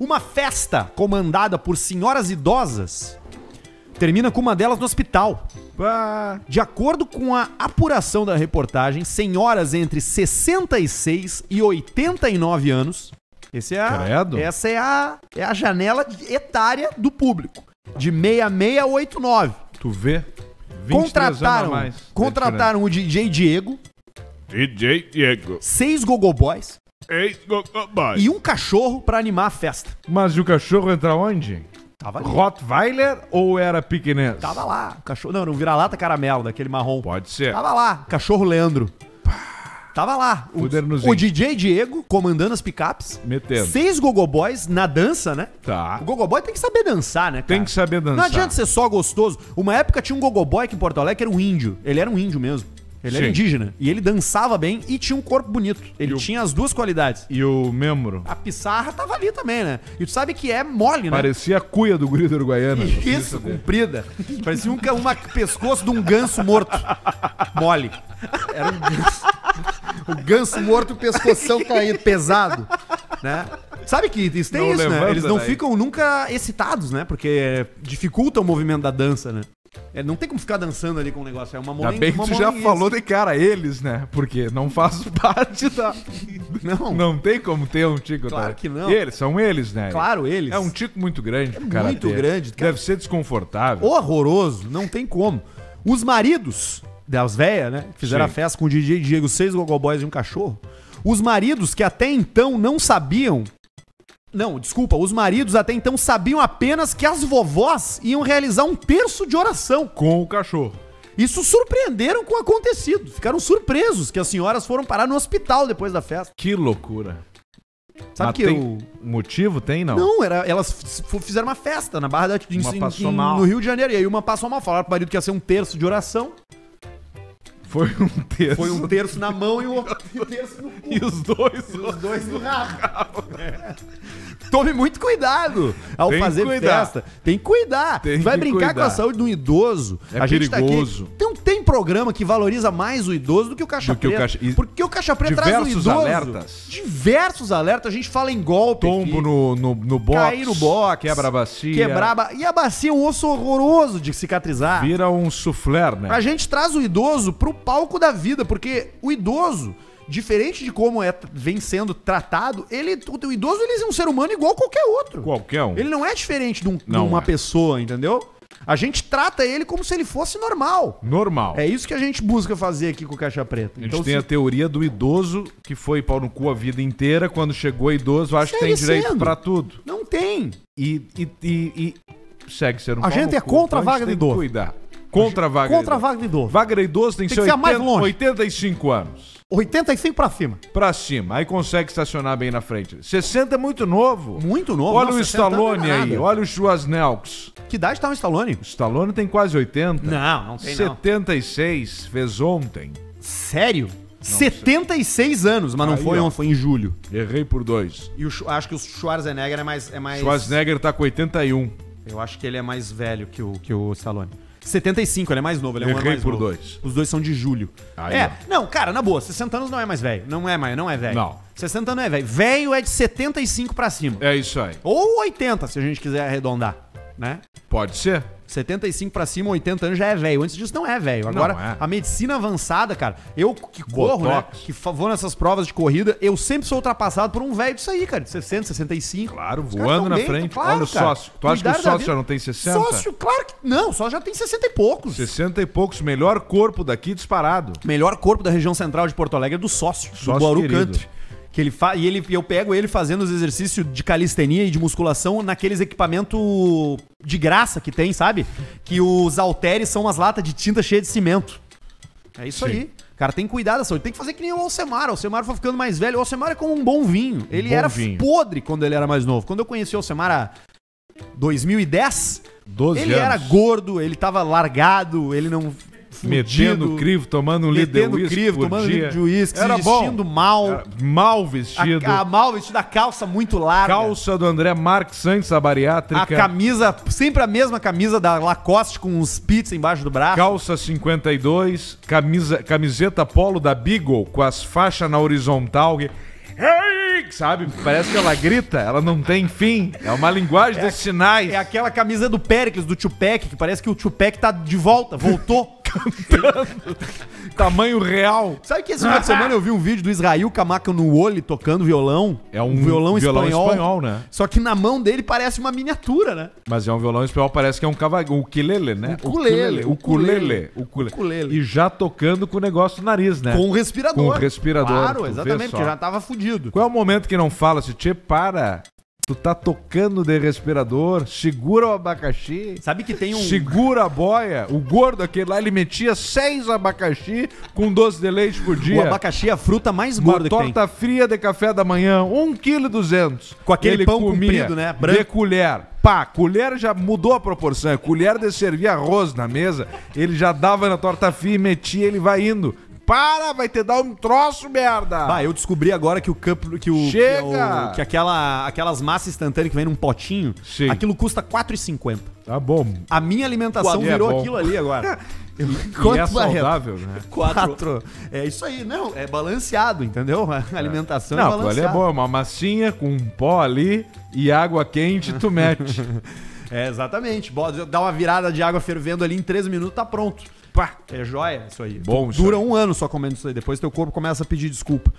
Uma festa comandada por senhoras idosas termina com uma delas no hospital. De acordo com a apuração da reportagem, senhoras entre 66 e 89 anos... Essa é a janela etária do público. De 66 a 89. Tu vê? 23 anos a mais. Contrataram o DJ Diego. 6 gogoboys. E um cachorro pra animar a festa. Mas e o cachorro entra onde? Tava ali. Rottweiler ou era pequenês? Tava lá. O cachorro... Não, era um vira-lata caramelo, daquele marrom. Pode ser. Tava lá. Cachorro Leandro. Tava lá. O DJ Diego comandando as picapes. Metendo. 6 gogoboys na dança, né? Tá. O gogoboy tem que saber dançar, né, cara? Tem que saber dançar. Não adianta ser só gostoso. Uma época tinha um gogoboy aqui em Porto Alegre que era um índio. Ele era um índio mesmo. Ele era indígena. E ele dançava bem e tinha um corpo bonito. Ele tinha as duas qualidades. E o membro? A pissarra tava ali também, né? E tu sabe que é mole, né? Parecia a cuia do guri da Uruguaiana. Isso, comprida. Parecia um pescoço de um ganso morto. Mole. Era um ganso. O ganso morto, o pescoção caído, pesado. Né? Sabe que isso tem isso, né? Eles não ficam nunca excitados, né? Porque dificulta o movimento da dança, né? Não tem como ficar dançando ali com o negócio. É uma Ainda bem que tu já falou de cara, eles, né? Porque não faz parte da... Não tem como ter um tico. Claro que não. Eles, são eles, né? Claro, eles. É um tico muito grande pro cara muito ter. Grande. Deve ser desconfortável. Horroroso. Não tem como. Os maridos das véias, né? Fizeram a festa com o DJ Diego, 6 gogoboys e um cachorro. Os maridos que até então não sabiam... Não, desculpa, os maridos até então sabiam apenas que as vovós iam realizar um terço de oração. Com o cachorro. Isso surpreenderam com o acontecido. Ficaram surpresos que as senhoras foram parar no hospital depois da festa. Que loucura. Sabe que tem motivo? Tem, não? Não, elas fizeram uma festa na Barra da no Rio de Janeiro. E aí uma passou mal, falaram pro marido que ia ser um terço de oração. Foi um terço. Foi um terço na mão e um terço no cu. E os dois no rabo. Tome muito cuidado ao fazer festa. Tem que cuidar. Vai brincar com a saúde de um idoso. A gente perigoso. Tá aqui. Não tem programa que valoriza mais o idoso do que o Caixa Preta. Porque o Caixa Preta traz o idoso. Diversos alertas. A gente fala em golpe. Tombo aqui, no box. Cair no box. Quebra a bacia. E a bacia é um osso horroroso de cicatrizar. Vira um soufflé, né? A gente traz o idoso pro palco da vida. Porque o idoso... Diferente de como vem sendo tratado, o idoso ele é um ser humano igual qualquer outro. Qualquer um. Ele não é diferente de uma pessoa, entendeu? A gente trata ele como se ele fosse normal. Normal. É isso que a gente busca fazer aqui com o Caixa Preta. A gente tem a teoria do idoso que foi pau no cu a vida inteira. Quando chegou idoso, acho que tem direito pra tudo. Não tem. E segue sendo um A gente é contra a vaga de idoso. Cuidar. Contra a vaga de idoso. Vaga de idoso tem que ser mais longe. 85 anos. 85 pra cima. Pra cima. Aí consegue estacionar bem na frente. 60 é muito novo. Muito novo. Olha o Stallone aí. Olha o Schwarzenegger. Que idade tá o Stallone? O Stallone tem quase 80. Não tem 76. Fez ontem. Sério? 76 anos, mas não foi ontem, foi em julho. Errei por 2. E acho que o Schwarzenegger é mais... Schwarzenegger tá com 81. Eu acho que ele é mais velho que o Stallone. 75, ele é mais novo, ele é um ano mais por novo. 2. Os dois são de julho. Não, cara, na boa, 60 anos não é mais velho. Não é velho. Não. 60 anos não é velho. Velho é de 75 pra cima. É isso aí. Ou 80, se a gente quiser arredondar, né? Pode ser. 75 pra cima, 80 anos já é velho. Antes disso não é velho. Agora, a medicina avançada, cara, eu que corro, né? Que vou nessas provas de corrida, eu sempre sou ultrapassado por um velho disso aí, cara. De 60, 65. Claro, voando na frente. Claro, olha o sócio. Tu acha que o sócio já não tem 60? Sócio, claro que não. Sócio já tem 60 e poucos. 60 e poucos. Melhor corpo daqui disparado. Melhor corpo da região central de Porto Alegre é do sócio do Bauru Country. Que eu pego ele fazendo os exercícios de calistenia e de musculação naqueles equipamentos de graça que tem, sabe? Que os halteres são umas latas de tinta cheias de cimento. É isso aí. O cara tem que cuidar da saúde. Tem que fazer que nem o Alcemar. O Alcemar foi ficando mais velho. O Alcemar é como um bom vinho. Ele era podre quando ele era mais novo. Quando eu conheci o Alcemar há 2010, 12 ele anos. Era gordo, ele tava largado, ele não... Metendo crivo, tomando um litro de uísque por tomando dia. De uísque, era vestindo bom. mal. Era mal vestido. Mal vestido, a calça muito larga. Calça do André Marques antes, a bariátrica. A camisa, sempre a mesma camisa da Lacoste com os pits embaixo do braço. Calça 52, camiseta polo da Beagle com as faixas na horizontal. Hey sabe? Parece que ela grita, ela não tem fim. É uma linguagem de sinais. É aquela camisa do Péricles, do Tupac, que parece que o Tupac tá de volta, voltou. Cantando. Tamanho real. Sabe que esse final de semana eu vi um vídeo do Israel Camaca no olho tocando violão? É um violão espanhol, né? Só que na mão dele parece uma miniatura, né? Mas é um violão espanhol, parece que é um cavaquinho. O ukulele, né? O ukulele. E já tocando com o negócio no nariz, né? Com o respirador. Com o respirador. Claro, exatamente, porque já tava fudido. Qual é o momento que não fala assim, tchê, para... Tu tá tocando de respirador, segura o abacaxi. Sabe que tem um... Segura a boia. O gordo aquele lá, ele metia 6 abacaxi com doce de leite por dia. O abacaxi é a fruta mais gorda que tem. Uma torta fria de café da manhã, 1,2 kg. Com aquele pão comprido, né? Branco. De colher. Pá, colher já mudou a proporção. Colher de servir arroz na mesa, ele já dava na torta fria e metia, ele vai indo. Para, vai te dar um troço, merda! Bah, eu descobri agora que o cup, Chega! Que aquelas massas instantâneas que vem num potinho, sim, aquilo custa R$4,50. Tá bom. A minha alimentação virou aquilo ali agora. E é saudável, né? 4. É isso aí, não, é balanceado, entendeu? A alimentação não, é balanceada. Ali é bom, é uma massinha com um pó ali e água quente tu mete. É, exatamente. Dá uma virada de água fervendo ali em 13 minutos, tá pronto. Pá, é joia isso aí. Bom, Dura um ano só comendo isso aí, depois teu corpo começa a pedir desculpa.